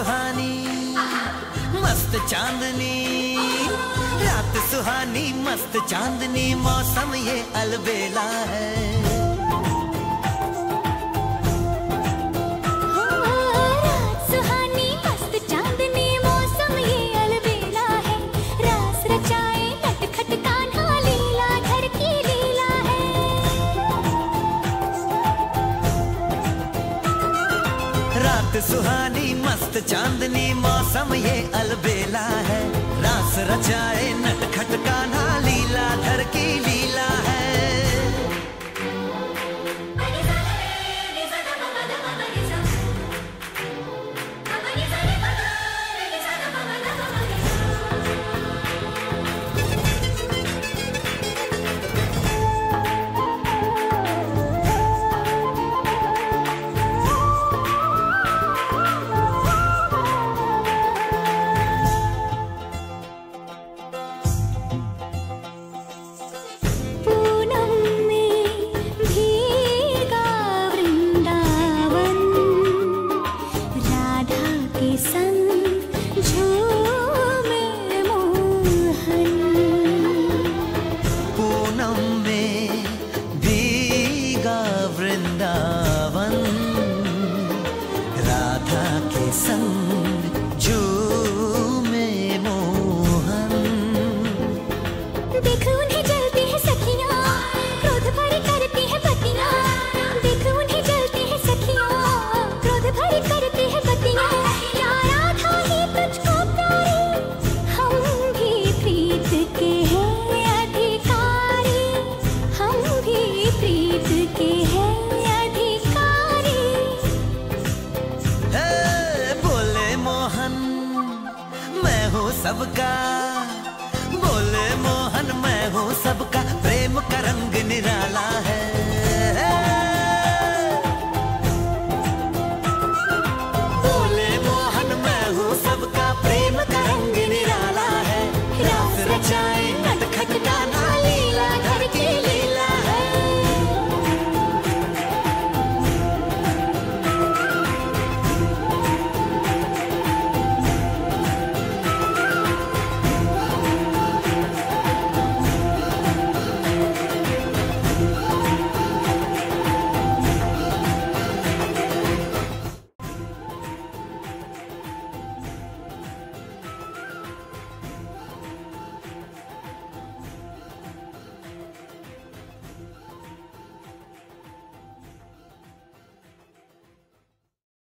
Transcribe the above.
सुहानी मस्त चांदनी, रात सुहानी मस्त चांदनी, मौसम ये अलबेला है। रात सुहानी मस्त चांदनी, मौसम ये अलबेला है। रास रचाए नटखट कान्हा, लीला घर की लीला है। रात सुहानी मस्त चांदनी, मौसम ये अलबेला है। रास रचाए नट